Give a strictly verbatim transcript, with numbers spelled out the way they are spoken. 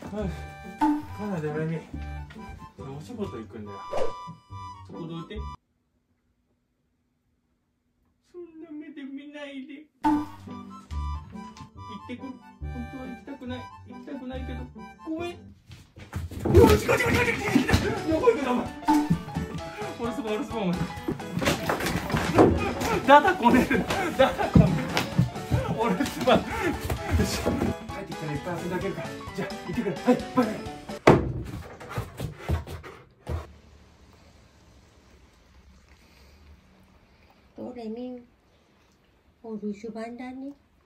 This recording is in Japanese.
カナダラミお仕事行くんだよ。そこどいて。そんな目で見ないで。行ってく。本当は行きたくない。行きたくないけどごめん。よしこちこちこちこち。どこ行くのお前。お留守番お留守番お前。ダダこねる。ダダこねる。お留守番。よし。帰ってきたらいっぱい遊んであげるから。じゃあ行ってくる。はいバイバイ。 ドレミお留守番だね。